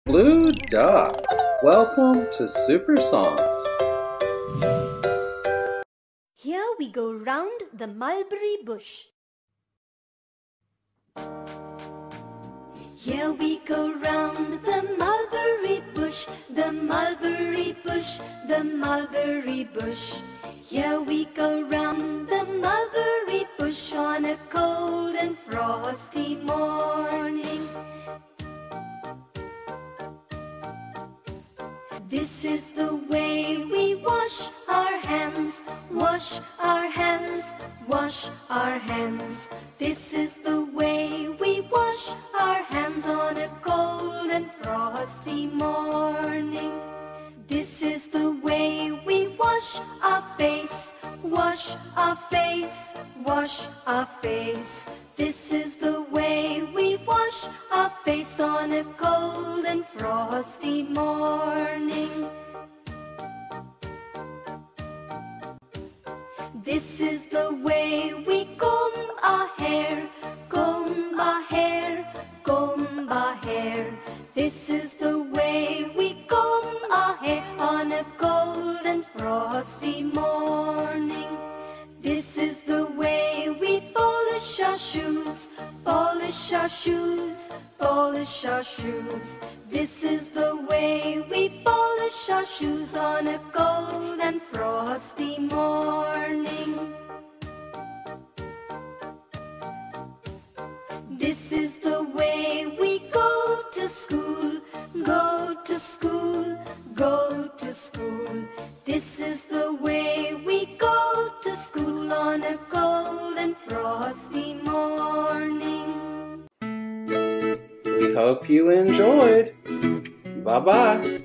Blue Duck, welcome to Super Songs. Here we go round the mulberry bush. Here we go round the mulberry bush, the mulberry bush, the mulberry bush. Here we go round the mulberry bush on a cold and frosty morning. This is the way we wash our hands, wash our hands, wash our hands. This is the way we wash our hands on a cold and frosty morning. This is the way we wash our face, wash our face, wash our face. This is the way we wash our face on a cold and frosty morning. This is the way we comb our hair, comb our hair, comb our hair. This is the way we comb our hair on a cold and frosty morning. This is the way we polish our shoes, polish our shoes, polish our shoes. This is the way we polish our shoes on a cold and frosty morning. This is the way we go to school, go to school, go to school. This is the way we go to school on a cold and frosty morning. We hope you enjoyed. Bye-bye.